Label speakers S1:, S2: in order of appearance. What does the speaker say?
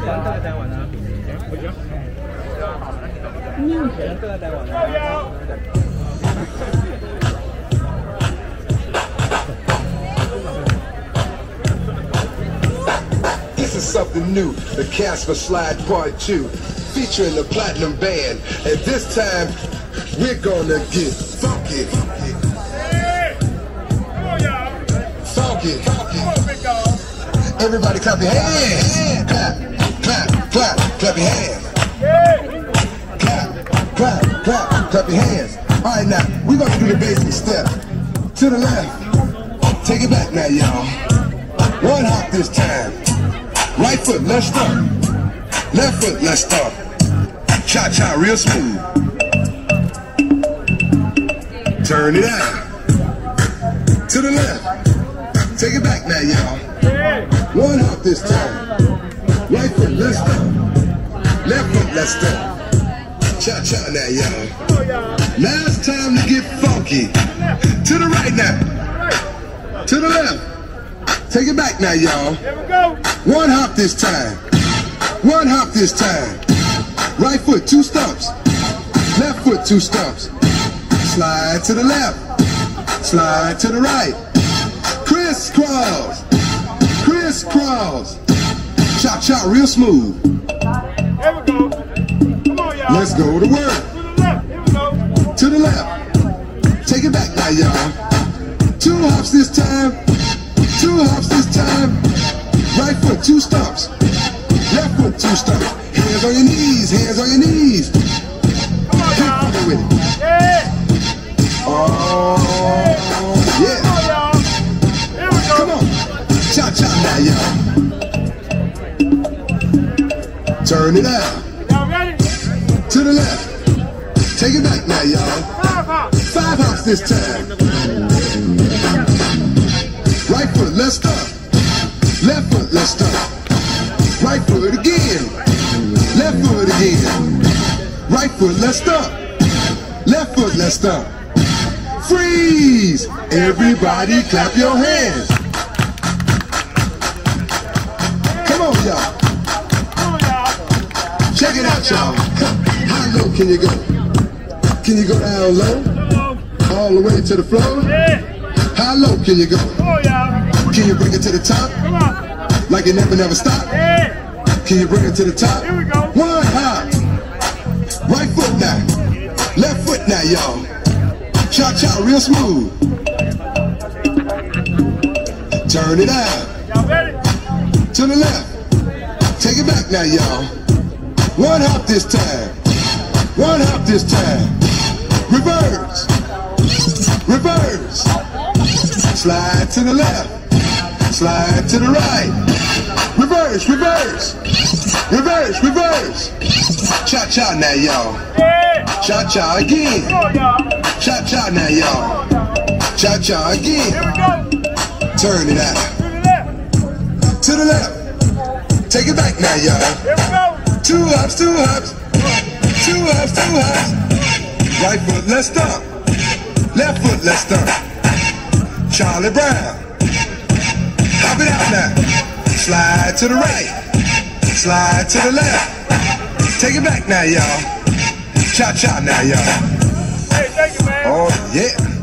S1: This is something new, the Casper Slide Part 2, featuring the Platinum Band, and this time we're gonna get funky. Funky. Everybody clap your hands. Clap, clap, clap, clap your hands. Clap, clap, clap, clap your hands. All right, now we're gonna do the basic step. To the left, take it back now, y'all. One hop this time. Right foot, let's start. Left foot, let's start. Cha-cha, real smooth. Turn it out. To the left. Take it back now, y'all. One hop this time. Right foot, let's start. Left foot, let's start. Cha-cha now, y'all. Now it's time to get funky. To the right now. To the left. Take it back now, y'all. Here we go. One hop this time. One hop this time. Right foot, 2 stumps. Left foot, 2 stumps. Slide to the left. Slide to the right. Crisscross. Crisscross. Cha-cha, real smooth. Here we go. Come on, y'all. Let's go to work. To the left. Here we go. To the left. Take it back now, y'all. 2 hops this time. 2 hops this time. Right foot, 2 stumps. Left foot, 2 stumps. Hands on your knees, hands on your knees. Come on, y'all. With it. Yeah. Oh, yeah. Come on, y'all. Here we go. Come on. Cha-cha now, y'all. Turn it out. Y'all ready? To the left. Take it back now, y'all. 5 hops. 5 hops this time. Right foot, let's start. Left foot, let's start. Right foot again. Left foot again. Right foot, let's start. Left foot, let's start. Freeze! Everybody clap your hands. Come on, y'all. Check it out, y'all. How low can you go? Can you go down low? All the way to the floor? How low can you go? Can you bring it to the top? Like it never stop? Can you bring it to the top? Here we go. One hop. Right foot now. Left foot now, y'all. Cha-cha, real smooth. Turn it out. Y'all ready? To the left. Take it back now, y'all. One hop this time. One hop this time. Reverse. Reverse. Slide to the left. Slide to the right. Reverse, reverse. Reverse, reverse. Cha-cha now, y'all. Cha-cha again. Cha-cha now, y'all. Cha-cha again. Turn it out. To the left. Take it back now, y'all. 2 hops, 2 hops. 2 hops, 2 hops. Right foot, let's stomp. Left foot, let's stomp. Charlie Brown. Hop it out now. Slide to the right. Slide to the left. Take it back now, y'all. Cha-cha now, y'all. Hey, thank you, man. Oh, yeah.